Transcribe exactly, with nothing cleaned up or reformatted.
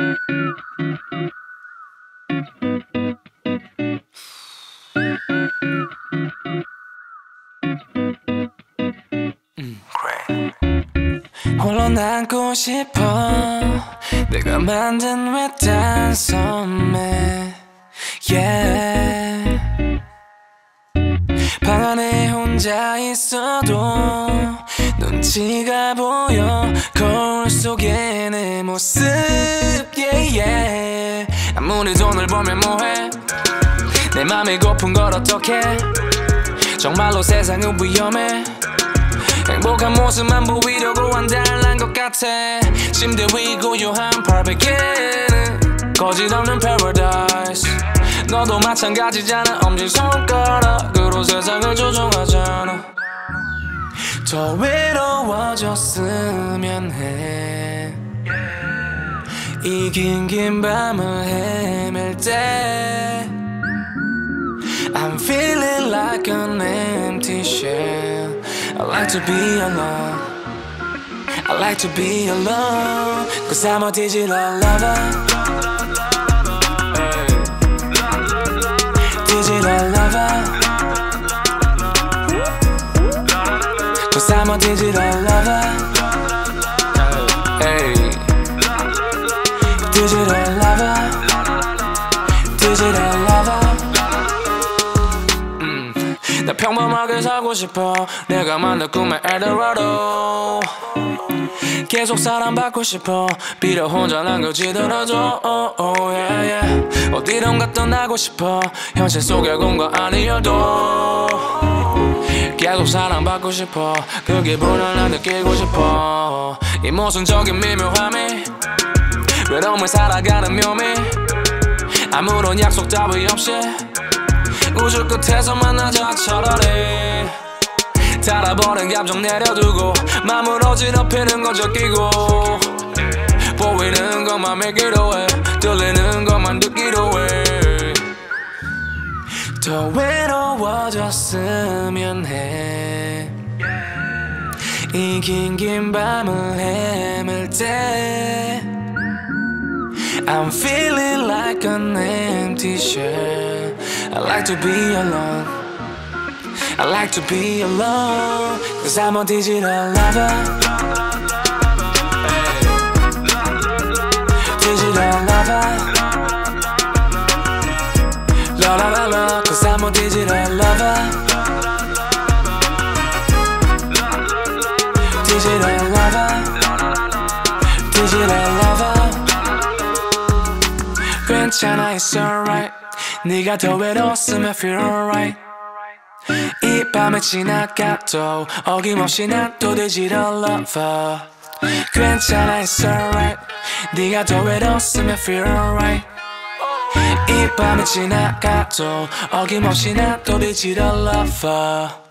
홀로 남고 싶어 내가 만든 외딴 섬에 yeah. 방 안에 혼자 있어도 눈치가 보여 거울 속에 내 모습 yeah, yeah. 아무리 돈을 벌면 뭐해 내 맘이 고픈 걸 어떡해 정말로 세상은 위험해 행복한 모습만 보이려고 한달난 것 같아 침대 위 고요한 바베큐는 거짓 없는 paradise 너도 마찬가지잖아 엄지손가락으로 세상을 조종하잖아 더 외로워졌으면 해 이 긴 긴 밤을 헤맬 때 I'm feeling like an empty shell I like to be alone I like to be alone Cause I'm a digital lover hey. Digital lover Cause I'm a digital lover hey. Digital lover Digital lover 나 평범하게 살고 싶어 내가 만든 꿈의 엘도라도 계속 사랑받고 싶어 비록 혼자 남겨지더라도 oh, oh, yeah, yeah. 어디론 갔던 나고 싶어 현실 속의 공간 아니어도 계속 사랑받고 싶어 그 기분을 난 느끼고 싶어 이 모순적인 미묘함이 외로움을 살아가는 묘미 아무런 약속 따위 없이 우주 끝에서 만나자 차라리 달아버린 감정 내려두고 맘을 어지럽히는 건 적기고 보이는 것만 믿기로 해 들리는 것만 듣기로 해 더 외로워졌으면 해 이 긴 긴 밤을 헤맬 때 I'm feeling like an empty shell I like to be alone I like to be alone Cause I'm a digital lover hey. Digital lover La la la la Cause I'm a digital lover Digital lover Digital lover 괜찮아 it's alright 네가 더 외로웠으면 feel alright 이 밤에 지나가도 어김없이 난 또 digital lover 괜찮아 it's alright 네가 더 외로웠으면 feel alright 이 밤에 지나가도 어김없이 난 또 digital lover